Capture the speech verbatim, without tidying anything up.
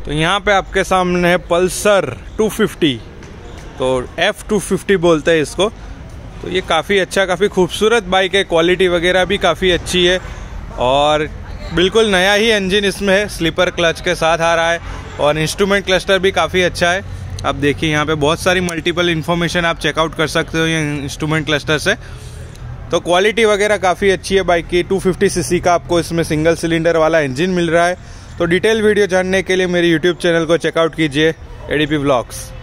तो यहाँ पे आपके सामने है पल्सर टू फिफ्टी, तो एफ टू फिफ्टी बोलते हैं इसको। तो ये काफ़ी अच्छा, काफ़ी खूबसूरत बाइक है, क्वालिटी वगैरह भी काफ़ी अच्छी है और बिल्कुल नया ही इंजन इसमें है, स्लीपर क्लच के साथ आ रहा है और इंस्ट्रूमेंट क्लस्टर भी काफ़ी अच्छा है। आप देखिए यहाँ पे बहुत सारी मल्टीपल इन्फॉर्मेशन आप चेकआउट कर सकते हो ये इंस्ट्रूमेंट क्लस्टर से। तो क्वालिटी वगैरह काफ़ी अच्छी है बाइक की। टू फिफ्टी सीसी का आपको इसमें सिंगल सिलेंडर वाला इंजन मिल रहा है। तो डिटेल वीडियो जानने के लिए मेरे यूट्यूब चैनल को चेकआउट कीजिए, एडीपी व्लॉग्स।